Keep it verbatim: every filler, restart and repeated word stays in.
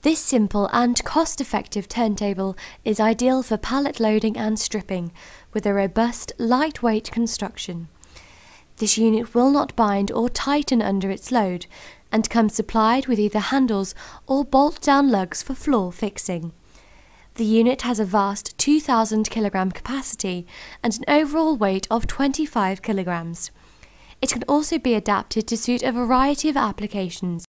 This simple and cost-effective turntable is ideal for pallet loading and stripping, with a robust, lightweight construction. This unit will not bind or tighten under its load, and comes supplied with either handles or bolt-down lugs for floor fixing. The unit has a vast two thousand kilogram capacity and an overall weight of twenty-five kilograms. It can also be adapted to suit a variety of applications,